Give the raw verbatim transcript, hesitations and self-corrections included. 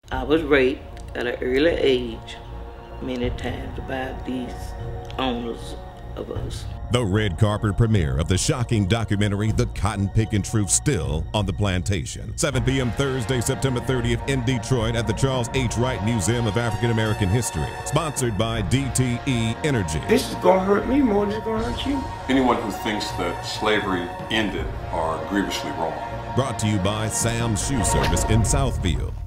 I was raped at an early age many times by these owners of us. The red carpet premiere of the shocking documentary, The Cotton Pickin' Truth, still on the Plantation. seven p m Thursday, September thirtieth in Detroit at the Charles H. Wright Museum of African American History. Sponsored by D T E Energy. This is gonna hurt me more than it's gonna hurt you. Anyone who thinks that slavery ended are grievously wrong. Brought to you by Sam's Shoe Service in Southfield.